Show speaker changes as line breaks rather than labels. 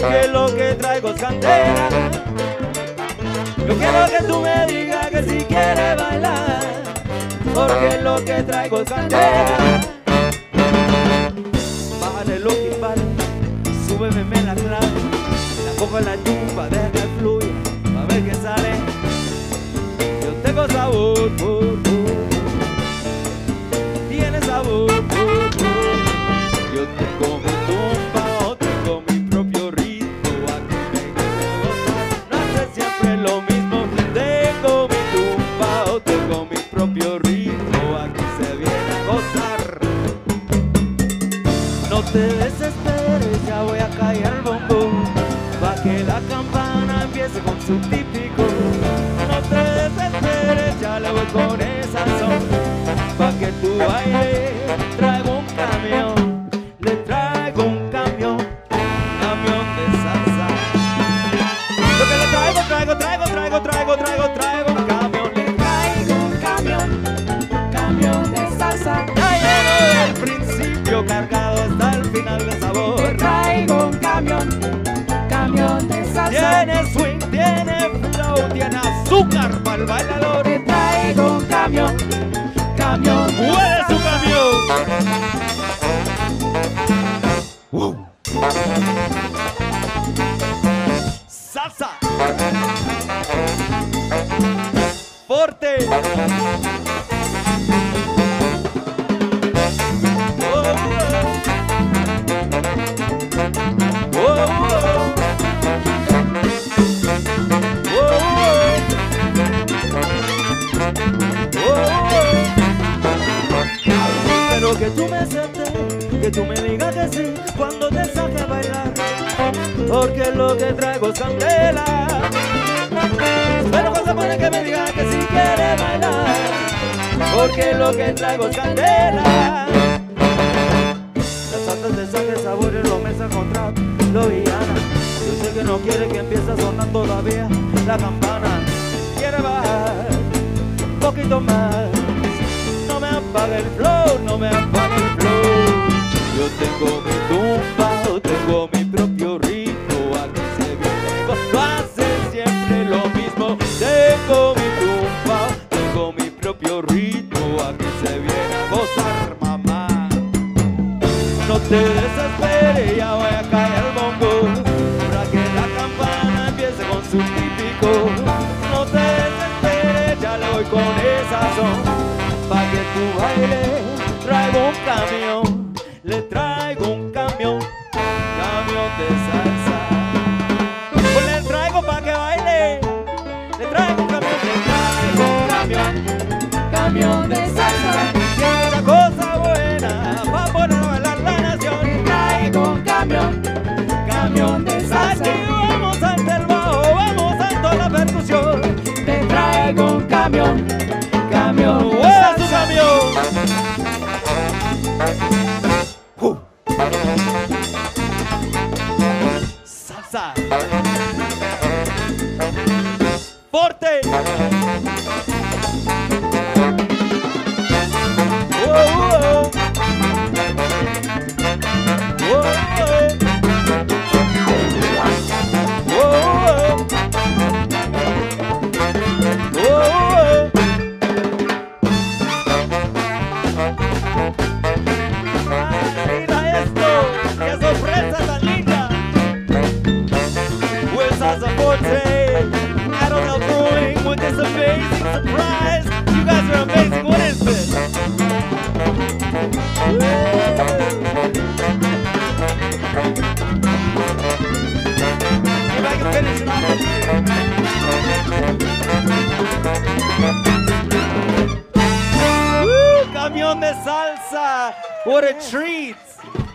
porque lo que traigo es candela. Yo quiero que tú me digas que si quieres bailar, porque lo que traigo es candela. Bájale lo que vale, súbeme la clave, la cojo en la chupa, deja que fluya, a ver qué sale. Yo tengo sabor, tiene sabor, yo tengo mi tumba, tengo mi propio ritmo, aquí me quiero gozar, no hace siempre lo mismo. Tengo mi tumba, tengo mi propio ritmo, aquí se viene a gozar. No te desesperes, ya voy a callar el bombo, pa' que la campana empiece con su típico. No te desesperes, ya le voy con esa son, pa' que tú bailes. Traigo un camión, le traigo un camión de salsa. Lo que le traigo un camión, le traigo un camión de salsa. Ya llego del principio cargado hasta el final de sabor.
Le traigo un camión de salsa.
Tiene swing, tiene flow, tiene azúcar para el bailador.
Le traigo un camión
¡Mueve su camión! Salsa. Forte. Pero que tú me aceptes, que tú me digas que sí cuando te saque a bailar, porque lo que traigo es candela. Pero cosa buena que me digas que si quieres bailar, porque lo que traigo es candela. Las salsas de sangre, sabores, lo mesa contra lo villana. Yo sé que no quiere que empiece a sonar todavía la campana. Quiere bajar un poquito más. No me apague el flow, no me apague el flow. Yo tengo mi tumba, tengo mi propio ritmo, aquí se viene, no hace siempre lo mismo. Tengo mi tumba, tengo mi propio ritmo, aquí se viene a gozar, mamá. No te desesperes, ya voy a callar el bongo, para que la campana empiece con su típico. No te desesperes, ya le voy con esa son, pa' que tú bailes. Traigo un camión, le traigo un camión de salsa. Pues le traigo pa' que baile, le traigo un
camión de salsa.
Tiene una cosa buena pa' poner a bailar la nación.
Le traigo un camión de salsa.
Aquí vamos ante el bajo, vamos ante la percusión.
Te traigo un camión de
¡Hueva su
salsa.
camión! Salsa. Forte. Mira esto, qué sorpresa tan linda. With salsa forte, I don't know doing with this amazing surprise. You guys are amazing. What is this? If I can finish it off. Woo, camión de salsa. What a treat.